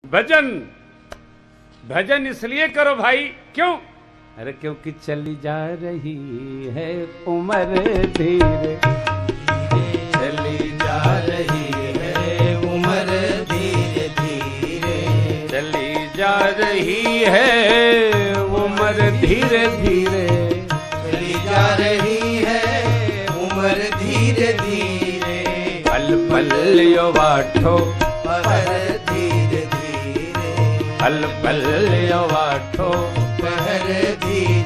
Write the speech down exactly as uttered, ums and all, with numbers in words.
भजन भजन इसलिए करो भाई, क्यों? अरे क्योंकि चली जा रही है उम्र धीरे, चली जा रही है उम्र धीरे धीरे, चली जा रही है उम्र धीरे धीरे, चली जा रही है उम्र धीरे धीरे, पल पल यो वाठो पहर धीरे धीरे, पल पल यो वाठो पहर धीरे